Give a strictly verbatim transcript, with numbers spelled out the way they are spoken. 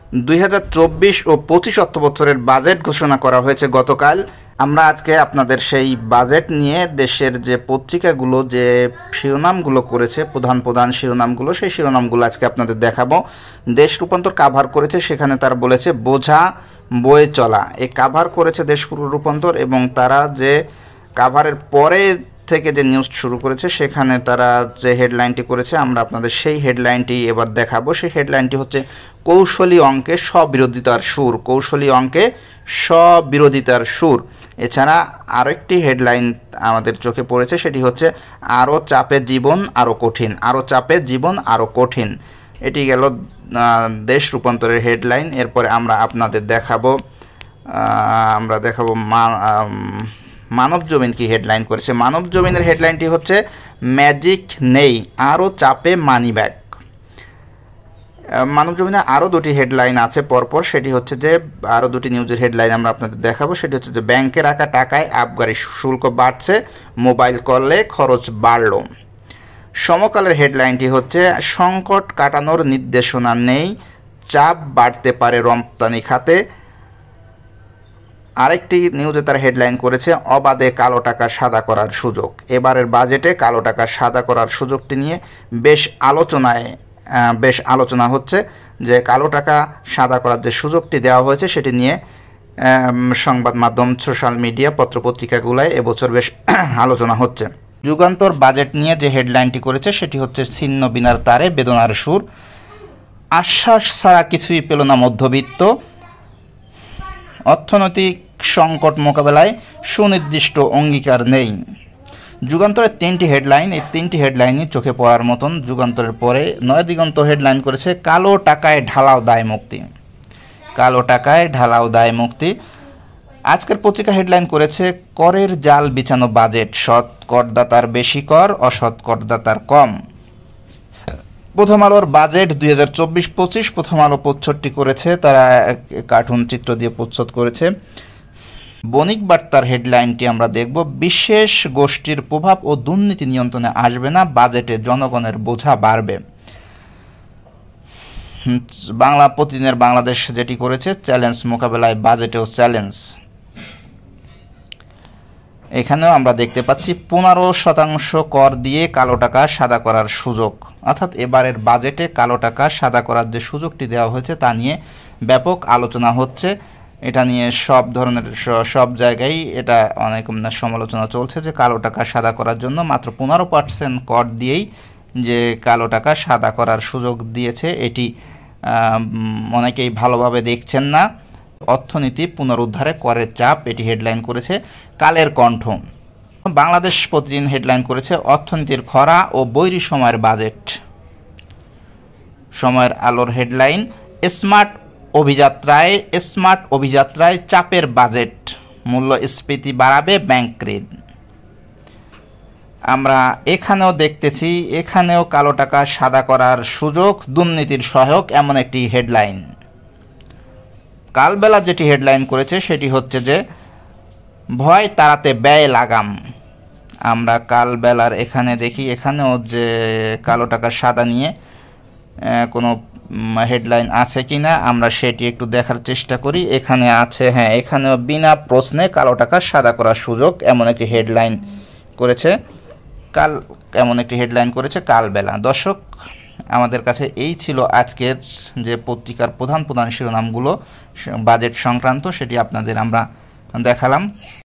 দুই হাজার চব্বিশ ও পঁচিশ অর্থ বছরের বাজেট ঘোষণা করা হয়েছে গতকাল। আমরা আজকে আপনাদের সেই বাজেট নিয়ে দেশের যে পত্রিকাগুলো যে শিরোনামগুলো করেছে, প্রধান প্রধান শিরোনামগুলো, সেই শিরোনামগুলো আজকে আপনাদের দেখাবো। দেশ রূপান্তর কাভার করেছে, সেখানে তারা বলেছে বোঝা বয়ে চলা। এই কাভার করেছে দেশ রূপান্তর, এবং তারা যে কাভারের পরে থেকে যে নিউজ শুরু করেছে সেখানে তারা যে হেডলাইনটি করেছে আমরা আপনাদের সেই হেডলাইনটি এবার দেখাবো। সেই হেডলাইনটি হচ্ছে কৌশলী অঙ্কে স্ববিরোধিতার সুর। কৌশলী অঙ্কে স্ববিরোধিতার সুর। এছাড়া আরেকটি হেডলাইন আমাদের চোখে পড়েছে, সেটি হচ্ছে আরও চাপে জীবন আরও কঠিন। আরও চাপে জীবন আরও কঠিন। এটি গেল দেশ রূপান্তরের হেডলাইন। এরপরে আমরা আপনাদের দেখাবো আমরা দেখাবো মা মানব জমিন কি হেডলাইন করেছে। মানব জমিনের হেডলাইনটি হচ্ছে ম্যাজিক নেই, আরও চাপে মানি ব্যাগ। মানব জমিনে আরও দুটি হেডলাইন আছে পরপর, সেটি হচ্ছে যে আরও দুটি নিউজের হেডলাইন আমরা আপনাদের দেখাবো। সেটি হচ্ছে যে ব্যাংকে রাখা টাকায় আবগারি শুল্ক বাড়ছে, মোবাইল কলে খরচ বাড়ল। সমকালের হেডলাইনটি হচ্ছে সংকট কাটানোর নির্দেশনা নেই, চাপ বাড়তে পারে রপ্তানি খাতে। আরেকটি নিউজে তার হেডলাইন করেছে অবাধে কালো টাকা সাদা করার সুযোগ। এবারের বাজেটে কালো টাকা সাদা করার সুযোগটি নিয়ে বেশ আলোচনায় বেশ আলোচনা হচ্ছে, যে কালো টাকা সাদা করার যে সুযোগটি দেওয়া হয়েছে সেটি নিয়ে সংবাদ মাধ্যম, সোশ্যাল মিডিয়া, পত্রপত্রিকাগুলোয় এবছর বেশ আলোচনা হচ্ছে। যুগান্তর বাজেট নিয়ে যে হেডলাইনটি করেছে সেটি হচ্ছে ছিন্ন বিনার তারে বেদনার সুর। আশ্বাস ছাড়া কিছুই পেল না মধ্যবিত্ত, অর্থনৈতিক সংকট মোকাবেলায় সুনির্দিষ্ট অঙ্গীকার নেই। যুগান্তরের তিনটি হেডলাইন, এই তিনটি হেডলাইনই চোখে পড়ার মতন। যুগান্তরের পরে নয়াদিগন্ত হেডলাইন করেছে কালো টাকায় ঢালাও দায় মুক্তি। কালো টাকায় ঢালাও দায় মুক্তি। আজকের পত্রিকা হেডলাইন করেছে করের জাল বিছানো বাজেট, সৎ করদাতার বেশি কর, অসৎ করদাতার কম। প্রথম আলোর বাজেট দুই হাজার চব্বিশ পঁচিশ প্রথম আলো প্রচ্ছদটি করেছে, তারা কার্টুন চিত্র দিয়ে প্রচ্ছদ করেছে। বণিক বার্তার হেডলাইনটি আমরা দেখব বিশেষ গোষ্ঠীর প্রভাব ও দুর্নীতি নিয়ন্ত্রণে আসবে না, বাজেটে জনগণের বোঝা বাড়বে। বাংলা প্রতিদিনের বাংলাদেশ যেটি করেছে চ্যালেঞ্জ মোকাবেলায় বাজেটেও চ্যালেঞ্জ। এখানেও আমরা দেখতে পাচ্ছি পনেরো শতাংশ কর দিয়ে কালো টাকা সাদা করার সুযোগ। অর্থাৎ এবারের বাজেটে কালো টাকা সাদা করার যে সুযোগটি দেওয়া হয়েছে তা নিয়ে ব্যাপক আলোচনা হচ্ছে। এটা নিয়ে সব ধরনের সব জায়গায় এটা অনেক সমালোচনা চলছে যে কালো টাকা সাদা করার জন্য মাত্র পনেরো পার্সেন্ট কর দিয়েই যে কালো টাকা সাদা করার সুযোগ দিয়েছে, এটি অনেকেই ভালোভাবে দেখছেন না। অর্থনীতি পুনরুদ্ধারে করের চাপ, এটি হেডলাইন করেছে কালের কণ্ঠ। বাংলাদেশ প্রতিদিন হেডলাইন করেছে অর্থনীতির খরা ও বৈরী সময়ের বাজেট। সময়ের আলোর হেডলাইন স্মার্ট অভিযাত্রায় স্মার্ট অভিযাত্রায় চাপের বাজেট, মূল্যস্ফীতি বাড়াবে ব্যাংক ঋণ। আমরা এখানেও দেখতেছি, এখানেও কালো টাকা সাদা করার সুযোগ, দুর্নীতির সহায়ক, এমন একটি হেডলাইন। কালবেলা যেটি হেডলাইন করেছে সেটি হচ্ছে যে ভয় তাড়াতে ব্যয় লাগাম। আমরা কালবেলার এখানে দেখি, এখানেও যে কালো টাকা সাদা নিয়ে কোনো হেডলাইন আছে কিনা আমরা সেটি একটু দেখার চেষ্টা করি। এখানে আছে, হ্যাঁ, এখানেও বিনা প্রশ্নে কালো টাকা সাদা করার সুযোগ এমন একটি হেডলাইন করেছে কাল এমন একটি হেডলাইন করেছে কালবেলা। দর্শক, আমাদের কাছে এই ছিল আজকের যে পত্রিকার প্রধান প্রধান শিরোনামগুলো বাজেট সংক্রান্ত, সেটি আপনাদের আমরা দেখালাম।